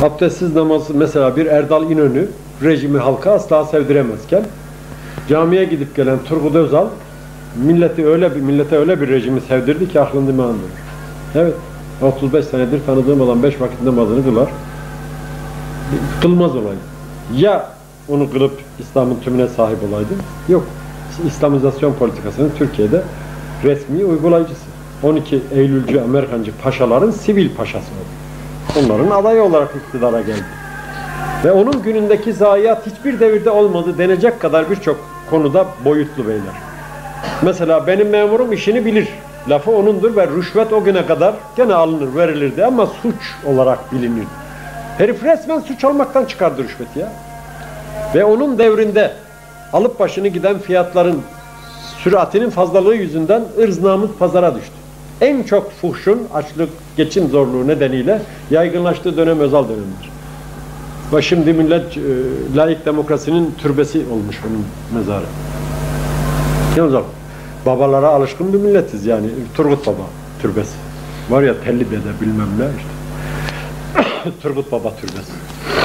Abdestsiz namazı mesela bir Erdal İnönü rejimi halka asla sevdiremezken camiye gidip gelen Turgut Özal millete öyle bir rejimi sevdirdi ki aklın dimağındır. Evet, 35 senedir tanıdığım olan 5 vakit namazını kılar. Kılmaz olaydı. Ya onu kılıp İslam'ın tümüne sahip olaydı, yok. İslamizasyon politikasının Türkiye'de resmi uygulayıcısı. 12 Eylülcü Amerikancı paşaların sivil paşası oldu. Onların adayı olarak iktidara geldi. Ve onun günündeki zayiat hiçbir devirde olmadı denecek kadar birçok konuda boyutlu beyler. Mesela benim memurum işini bilir. Lafı onundur ve rüşvet o güne kadar gene alınır, verilirdi ama suç olarak bilinirdi. Herif resmen suç almaktan çıkardı rüşveti ya. Ve onun devrinde alıp başını giden fiyatların süratinin fazlalığı yüzünden ırz namus pazara düştü. En çok fuhşun açlık, geçim zorluğu nedeniyle yaygınlaştığı dönem Özal dönemidir. Ve şimdi millet laik demokrasinin türbesi olmuş onun mezarı. Yalnız babalara alışkın bir milletiz yani. Turgut Baba türbesi. Var ya Telli Dede bilmem ne işte. Turgut Baba türbesi.